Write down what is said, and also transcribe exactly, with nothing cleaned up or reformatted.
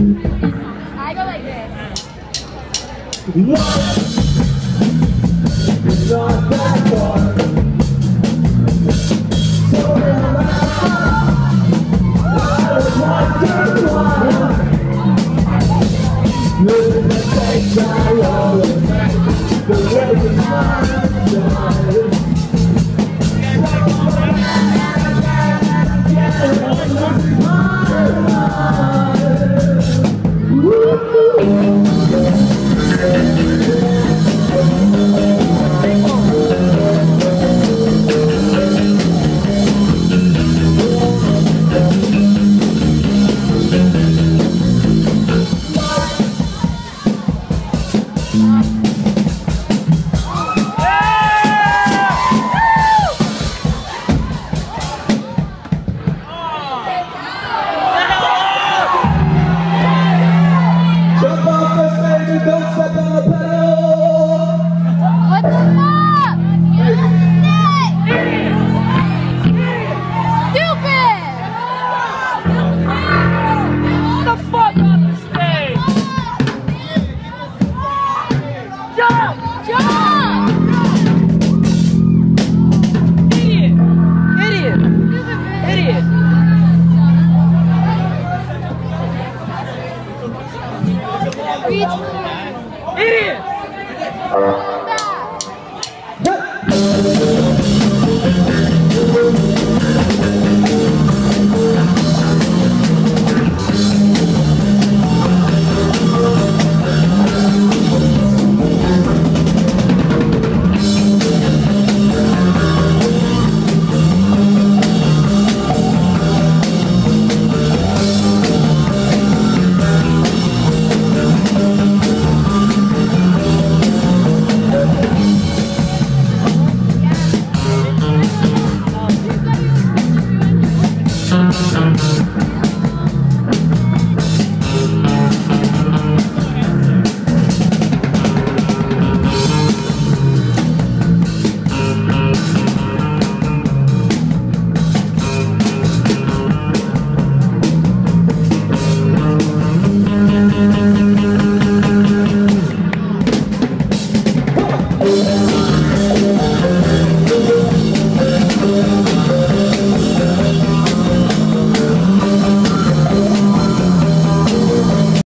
I go like this. It's not that far. So I was wondering why. Look at the face I always make. The way you smile. Don't step on the pedal! What the fuck? Stupid! Get the fuck off the stage! Jump! Jump! Idiot! Idiot! Idiot! Reach. Idiot! Thank you.